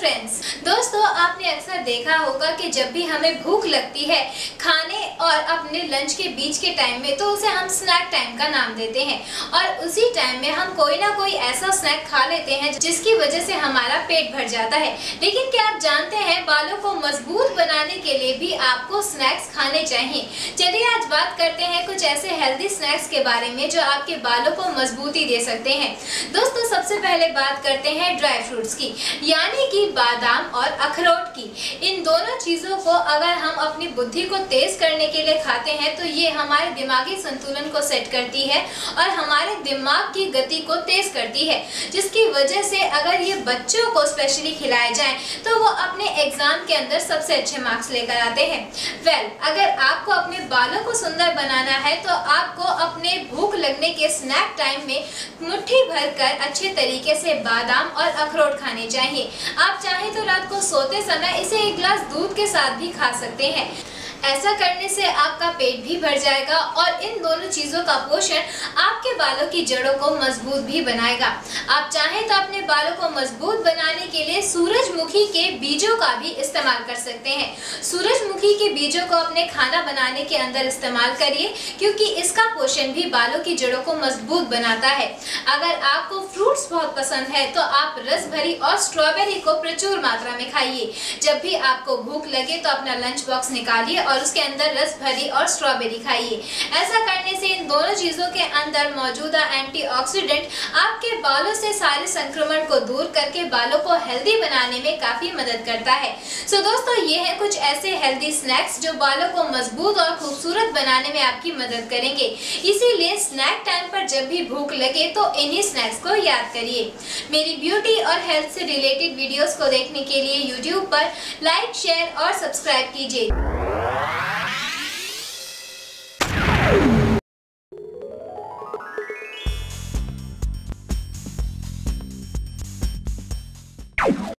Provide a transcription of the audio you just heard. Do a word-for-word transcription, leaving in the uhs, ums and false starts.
Friends, दोस्तों आपने अक्सर देखा होगा कि जब भी हमें भूख लगती है खाने और अपने लंच के बीच के टाइम में, तो उसे हम स्नैक टाइम का नाम देते हैं और उसी टाइम में हम कोई ना कोई ऐसा स्नैक खा लेते हैं जिसकी वजह से हमारा पेट भर जाता है। लेकिन क्या आप जानते हैं बालों को मजबूत बनाने के लिए भी आपको स्नैक्स खाने चाहिए। चलिए आज बात करते हैं कुछ ऐसे हेल्दी स्नैक्स के बारे में जो आपके बालों को मजबूती दे सकते हैं। दोस्तों सबसे पहले बात करते हैं ड्राई फ्रूट्स की, यानी कि बादाम और अखरोट की। इन दोनों चीजों को अगर हम अपनी बुद्धि को तेज करने के लिए खाते हैं तो ये हमारे दिमागी संतुलन को सेट करती है और हमारे दिमाग की गति को तेज करती है, जिसकी वजह से अगर ये बच्चों को स्पेशली खिलाए जाएं तो वो अपने एग्जाम के अंदर सबसे अच्छे मार्क्स लेकर आते हैं। वेल well, अगर आपको अपने बालों को सुंदर बनाना है तो आपको अपने भूख लगने के स्नैक टाइम में मुट्ठी भर कर अच्छे तरीके से बादाम और अखरोट खाने चाहिए। आप चाहें तो रात को सोते समय इसे एक गिलास दूध के साथ भी खा सकते हैं। ऐसा करने से आपका पेट भी भर जाएगा और इन दोनों चीजों का पोषण आपके बालों की जड़ों को मजबूत भी बनाएगा। आप चाहें तो अपने बालों को मजबूत बनाने के लिए सूरजमुखी के बीजों का भी इस्तेमाल कर सकते हैं। सूरजमुखी के बीजों को अपने खाना बनाने के अंदर इस्तेमाल करिए, क्योंकि इसका पोषण भी बालों की जड़ों को मजबूत बनाता है। अगर आपको फ्रूट्स बहुत पसंद है तो आप रसभरी और स्ट्रॉबेरी को प्रचुर मात्रा में खाइए। जब भी आपको भूख लगे तो अपना लंच बॉक्स निकालिए और उसके अंदर रस भरी और स्ट्रॉबेरी खाइए। ऐसा करने से इन दोनों चीजों के अंदर मौजूदा एंटीऑक्सीडेंट आपके बालों से सारे संक्रमण को दूर करके बालों को हेल्दी बनाने में काफी मदद करता है। सो so, दोस्तों ये है कुछ ऐसे हेल्दी स्नैक्स जो बालों को मजबूत और खूबसूरत बनाने में आपकी मदद करेंगे। इसीलिए स्नैक टाइम पर जब भी भूख लगे तो इन्हीं स्नैक्स को याद करिए। मेरी ब्यूटी और हेल्थ से रिलेटेड वीडियोस को देखने के लिए यूट्यूब पर लाइक, शेयर और सब्सक्राइब कीजिए।